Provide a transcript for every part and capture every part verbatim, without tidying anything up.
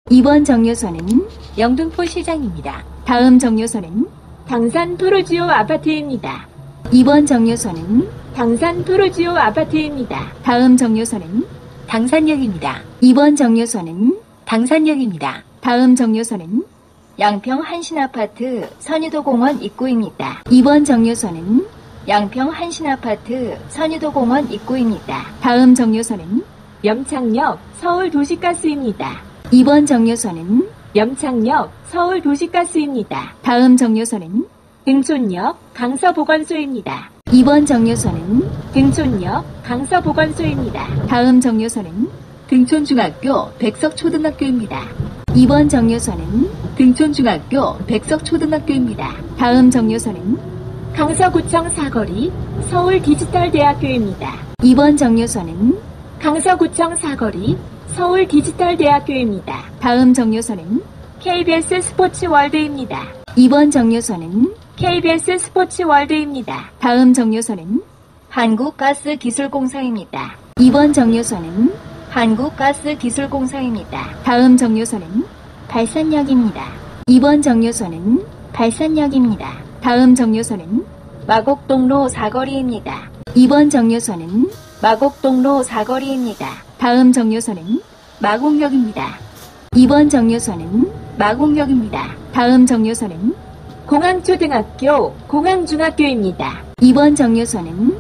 이번 정류소는 영등포 시장입니다. 다음 정류소는 당산 토르지오 아파트입니다. 이번 정류소는 당산 토르지오 아파트입니다. 다음 정류소는 당산역입니다. 이번 정류소는 당산역입니다. 다음 정류소는 양평 한신아파트 선유도공원 입구입니다. 이번 정류소는 양평 한신아파트 선유도공원 입구입니다. 다음 정류소는 염창역 서울도시가스입니다. 이번 정류소는 염창역 서울도시가스입니다. 다음 정류소는 등촌역 강서보건소입니다. 이번 정류소는 등촌역 강서보건소입니다. 다음 정류소는 등촌중학교 백석초등학교입니다. 이번 정류소는 등촌중학교 백석초등학교입니다. 다음 정류소는 강서구청 사거리 서울디지털대학교입니다. 이번 정류소는 강서구청 사거리 서울디지털대학교입니다. 다음 정류소는 케이비에스 스포츠월드입니다. 이번 정류소는 케이비에스 스포츠월드입니다. 다음 정류소는 한국가스기술공사입니다. 이번 정류소는 한국가스기술공사입니다. 다음 정류소는 발산역입니다. 이번 정류소는 발산역입니다. 다음 정류소는 마곡동로 사거리입니다. 이번 정류소는 마곡동로 사거리입니다. 다음 정류소는 마곡역입니다. 이번 정류소는 마곡역입니다. 다음 정류소는 공항초등학교 공항중학교입니다. 이번 정류소는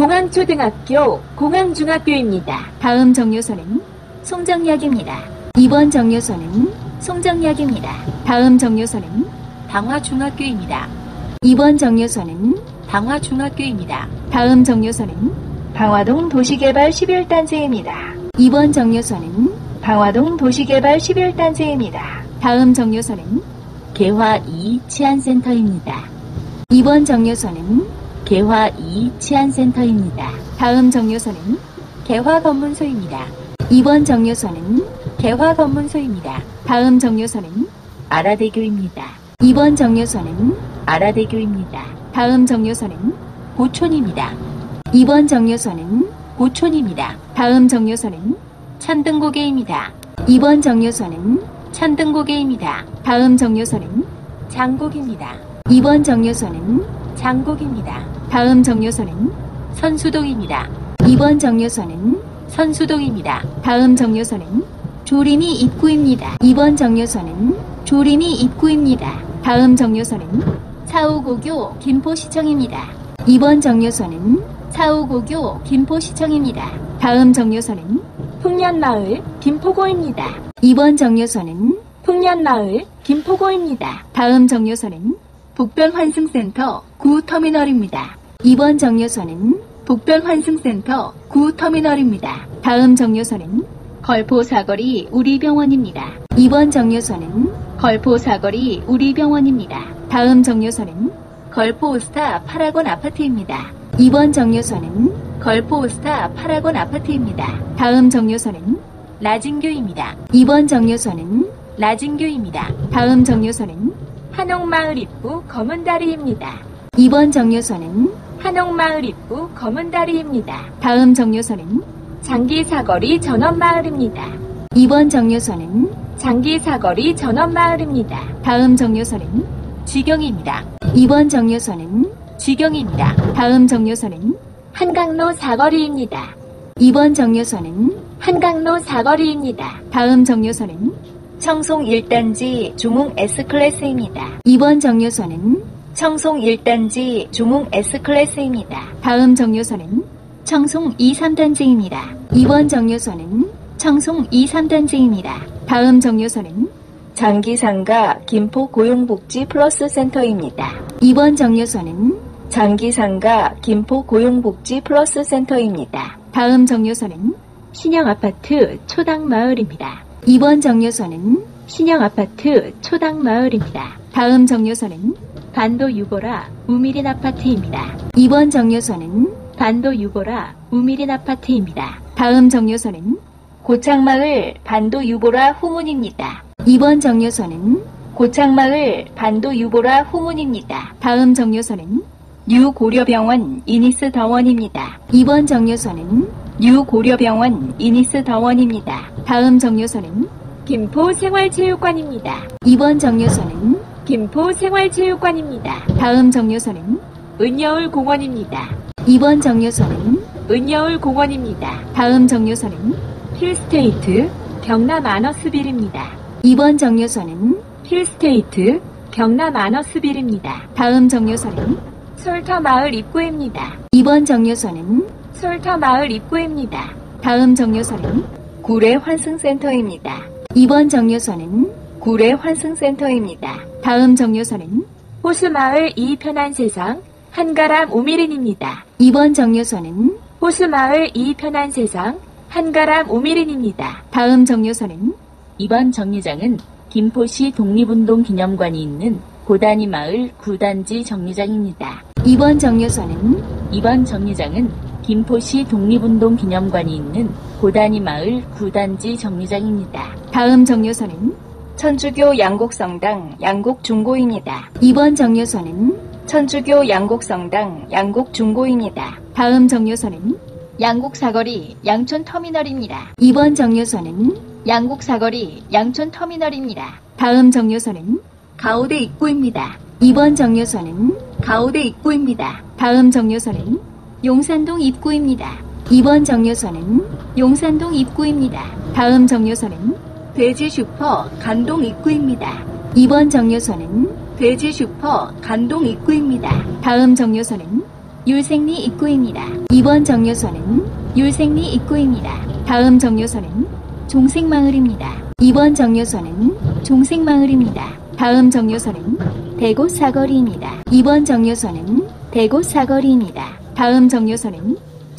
공항초등학교 공항중학교입니다. 다음 정류소는 송정역입니다. 이번 정류소는 송정역입니다. 다음 정류소는 방화중학교입니다. 이번 정류소는 방화중학교입니다. 다음 정류소는 방화동 도시개발 십일 단지입니다. 이번 정류소는 방화동 도시개발 십일 단지입니다. 다음 정류소는 개화 이 치안센터입니다. 이번 정류소는 개화 이 치안센터입니다. 다음 정류소는 개화검문소입니다. 이번 정류소는 개화검문소입니다. 다음 정류소는 아라대교입니다. 이번 정류소는 아라대교입니다. 다음 정류소는 고촌입니다. 이번 정류소는 고촌입니다. 다음 정류소는 천등고개입니다. 이번 정류소는 천등고개입니다. 다음 정류소는 장곡입니다. 이번 정류소는 장곡입니다. 다음 정류소는 선수동입니다. 이번 정류소는 선수동입니다. 다음 정류소는 조림이 입구입니다. 이번 정류소는 조림이 입구입니다. 다음 정류소는 사후고교 김포시청입니다. 이번 정류소는 사후고교 김포시청입니다. 다음 정류소는 풍년마을 김포고입니다. 이번 정류소는 풍년마을 김포고입니다. 다음 정류소는 북변환승센터 구터미널입니다. 이번 정류소는 북변환승센터 구터미널입니다. 다음 정류소는 걸포사거리 우리병원입니다. 이번 정류소는 걸포사거리 우리병원입니다. 다음 정류소는 걸포스타 파라곤 아파트입니다. 이번 정류소는 걸포스타 파라곤 아파트입니다. 다음 정류소는 라진교입니다. 이번 정류소는 라진교입니다. 다음 정류소는 한옥마을 입구 검은다리입니다. 이번 정류소는 한옥마을 입구 검은다리입니다. 다음 정류소는 장기사거리 전원마을입니다. 이번 정류소는 장기사거리 전원마을입니다. 다음 정류소는 지경입니다. 이번 정류소는 지경입니다. 다음 정류소는 한강로 사거리입니다. 이번 정류소는 한강로 사거리입니다. 다음 정류소는 청송 일 단지 중흥 S클래스입니다. 이번 정류소는 청송 일 단지 중흥 S클래스입니다. 다음 정류소는 청송 이, 삼 단지입니다. 이번 정류소는 청송 이, 삼 단지입니다. 다음 정류소는 장기상가 김포고용복지 플러스 센터입니다. 이번 정류소는 장기상가 김포고용복지 플러스 센터입니다. 다음 정류소는 신영아파트 초당마을입니다. 이번 정류소는 신영아파트 초당마을입니다. 다음 정류소는 반도 유보라 우미린 아파트입니다. 이번 정류소는 반도 유보라 우미린 아파트입니다. 다음 정류소는 고창마을 반도 유보라 후문입니다. 이번 정류소는 고창마을 반도 유보라 후문입니다. 다음 정류소는 뉴고려병원 이니스 더원입니다. 이번 정류소는 뉴고려병원 이니스 더원입니다. 다음 정류소는 김포 생활체육관입니다. 이번 정류소는 김포 생활체육관입니다. 다음 정류소는 은여울 공원입니다. 이번 정류소는 은여울 공원입니다. 다음 정류소는 힐스테이트 경남 아너스빌입니다. 이번 정류소는 힐스테이트 경남 아너스빌입니다. 다음 정류소는 솔터마을 입구입니다. 이번 정류소는 솔터마을 입구입니다. 다음 정류소는 구례 환승센터입니다. 이번 정류소는 구례 환승센터입니다. 다음 정류소는 호수마을 이편한 세상 한가람 오미린입니다. 이번 정류소는 호수마을 이편한 세상 한가람 오미린입니다. 다음 정류소는 이번 정류장은 김포시 독립운동 기념관이 있는 고단위 마을 구단지 정류장입니다. 이번 정류소는 이번 정류장은 김포시 독립운동 기념관이 있는 고단위 마을 구단지 정류장입니다. 다음 정류소는 천주교 양곡성당 양곡중고입니다. 이번 정류소는 천주교 양곡성당 양곡중고입니다. 다음 정류소는 양곡사거리 양촌터미널입니다. 이번 정류소는 양곡사거리 양촌터미널입니다. 다음 정류소는 가우대 입구입니다. 이번 정류소는 가우대 입구입니다. 다음 정류소는 용산동 입구입니다. 이번 정류소는 용산동 입구입니다. 다음 정류소는 돼지슈퍼 간동 입구입니다. 이번 정류소는 돼지슈퍼 간동 입구입니다. 다음 정류소는 율생리 입구입니다. 이번 정류소는 율생리 입구입니다. 다음 정류소는 종색마을입니다. 이번 정류소는 종색마을입니다. 다음 정류소는 대곳 사거리입니다. 이번 정류소는 대곳 사거리입니다. 다음 정류소는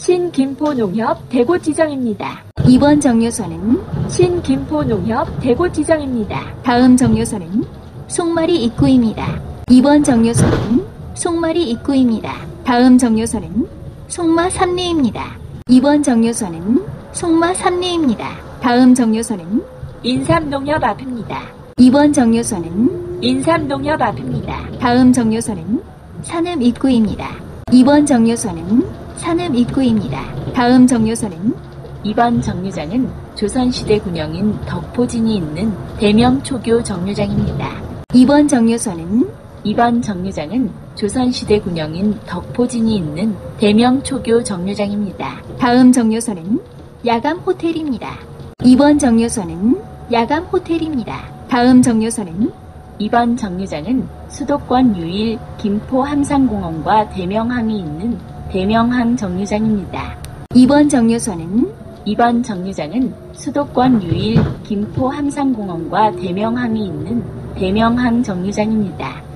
신김포농협 대고지정입니다. 이번 정류소는 신김포농협 대고지정입니다. 다음 정류소는 송마리 입구입니다. 이번 정류소는 송마리 입구입니다. 다음 정류소는 송마 삼리입니다. 이번 정류소는 송마 삼리입니다. 다음 정류소는 인삼농협 앞입니다. 이번 정류소는 인삼농협 앞입니다. 다음 정류소는 산읍 입구입니다. 이번 정류소는 산읍 입구입니다. 다음 정류소는 이번 정류장은 조선시대 군영인 덕포진이 있는 대명초교 정류장입니다. 이번 정류소는 이번 정류장은 조선시대 군영인 덕포진이 있는 대명초교 정류장입니다. 다음 정류소는 야감 호텔입니다. 이번 정류소는 야감 호텔입니다. 다음 정류소는 이번 정류장은 수도권 유일 김포 함상공원과 대명항이 있는 대명항 정류장입니다. 이번 정류소는 이번 정류장은 수도권 유일 김포 함상공원과 대명항이 있는 대명항 정류장입니다.